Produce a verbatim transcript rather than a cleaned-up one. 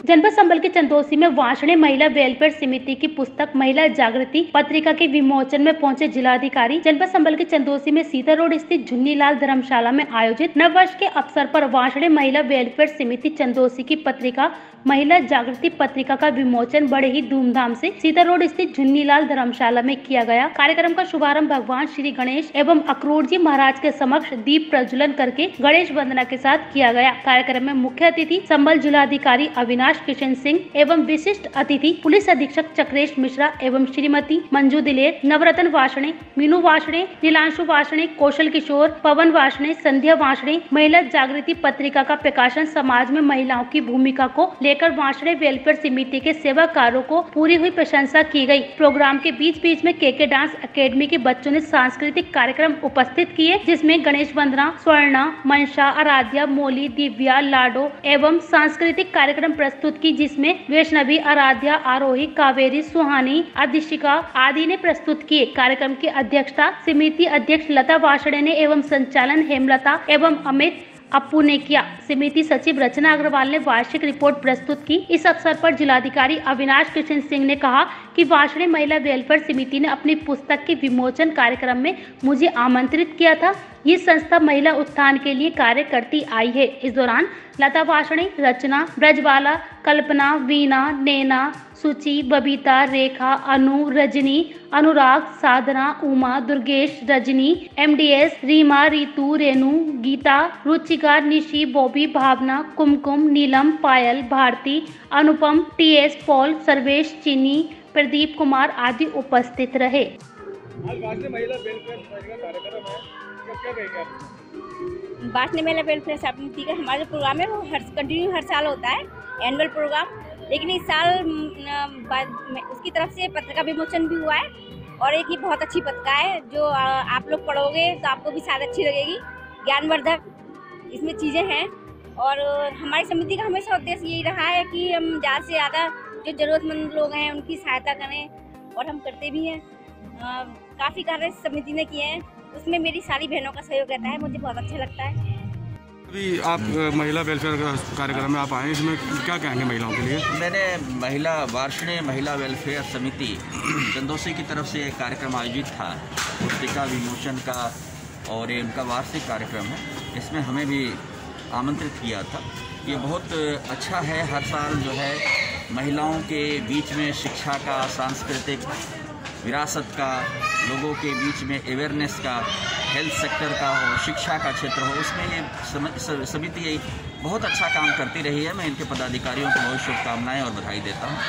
जनपद संबल के चंदोसी में वार्षिक महिला वेलफेयर समिति की पुस्तक महिला जागृति पत्रिका के विमोचन में पहुंचे जिलाधिकारी। जनपद संबल के चंदोसी में सीता रोड स्थित झुन्नीलाल धर्मशाला में आयोजित नव वर्ष के अवसर पर वार्षिक महिला वेलफेयर समिति चंदोसी की पत्रिका महिला जागृति पत्रिका का विमोचन बड़े ही धूमधाम से सीता रोड स्थित झुन्नीलाल धर्मशाला में किया गया। कार्यक्रम का शुभारंभ भगवान श्री गणेश एवं अक्रूर जी महाराज के समक्ष दीप प्रज्वलन करके गणेश वंदना के साथ किया गया। कार्यक्रम में मुख्य अतिथि संबल जिलाधिकारी अविनाश किशन सिंह एवं विशिष्ट अतिथि पुलिस अधीक्षक चक्रेश मिश्रा एवं श्रीमती मंजू दिलेर, नवरत्न वाषणे, मीनू वाषणे, नीलांशु वाषणे, कौशल किशोर, पवन वाषणे, संध्या वाषणे। महिला जागृति पत्रिका का प्रकाशन समाज में महिलाओं की भूमिका को लेकर वाषणे वेलफेयर समिति के सेवा कार्यों को पूरी हुई प्रशंसा की गई। प्रोग्राम के बीच बीच में केके डांस एकेडमी के बच्चों ने सांस्कृतिक कार्यक्रम उपस्थित किए, जिसमें गणेश वंदना, स्वर्णा, मनसा, आराध्या, मोली, दिव्या, लाडो एवं सांस्कृतिक कार्यक्रम प्रस्तुत की, जिसमें वैष्णवी, आराध्या, आरोही, कावेरी, सुहानी, आदिशिका आदि ने प्रस्तुत किए। कार्यक्रम की अध्यक्षता समिति अध्यक्ष लता वाषणे ने एवं संचालन हेमलता एवं अमित अप्पू ने किया। समिति सचिव रचना अग्रवाल ने वार्षिक रिपोर्ट प्रस्तुत की। इस अवसर पर जिलाधिकारी अविनाश किशन सिंह ने कहा कि वार्षिक महिला वेलफेयर समिति ने अपनी पुस्तक के विमोचन कार्यक्रम में मुझे आमंत्रित किया था। ये संस्था महिला उत्थान के लिए कार्य करती आई है। इस दौरान लता वाषणे, रचना, ब्रजबाला, कल्पना, Veena, Naina, Suchi, Babita, Rekha, Anu, Rajni, Anurag, Sadhana, Uma, Durgesh, Rajni, MDS, Reema, Ritu, Renu, Geeta, Ruchika, Nishi, Bobby, Bhavna, Kumkum, Neelam, Payal, Bharti, Anupam, TS, Paul, Sarvesh, Cheeni, Pradeep Kumar आदि उपस्थित रहे। वार्षिक महिला वेलफेयर कार्यक्रम है, क्या कहेंगे आप? वार्षिक महिला वेलफेयर समिति का हमारा जो प्रोग्राम है वो हर कंटिन्यू हर साल होता है, एनुअल प्रोग्राम। लेकिन इस साल उसकी तरफ से पत्रिका विमोचन भी हुआ है और एक ये बहुत अच्छी पत्रिका है जो आप लोग पढ़ोगे तो आपको भी शायद अच्छी लगेगी। ज्ञानवर्धक इसमें चीज़ें हैं और हमारी समिति का हमेशा उद्देश्य यही रहा है कि हम ज़्यादा से ज़्यादा जो ज़रूरतमंद लोग हैं उनकी सहायता करें और हम करते भी हैं। काफ़ी कार्य समिति ने किए हैं, उसमें मेरी सारी बहनों का सहयोग रहता है, मुझे बहुत अच्छा लगता है। अभी आप महिला वेलफेयर कार्यक्रम में आप आए, इसमें क्या कहेंगे महिलाओं के लिए? मैंने महिला वार्षिक महिला वेलफेयर समिति चंदोसी की तरफ से एक कार्यक्रम आयोजित था पुस्तिका विमोचन का और ये उनका वार्षिक कार्यक्रम है। इसमें हमें भी आमंत्रित किया था। ये बहुत अच्छा है, हर साल जो है महिलाओं के बीच में शिक्षा का, सांस्कृतिक विरासत का, लोगों के बीच में अवेयरनेस का, हेल्थ सेक्टर का हो, शिक्षा का क्षेत्र हो, उसमें ये समिति बहुत अच्छा काम करती रही है। मैं इनके पदाधिकारियों को बहुत शुभकामनाएं और बधाई देता हूँ।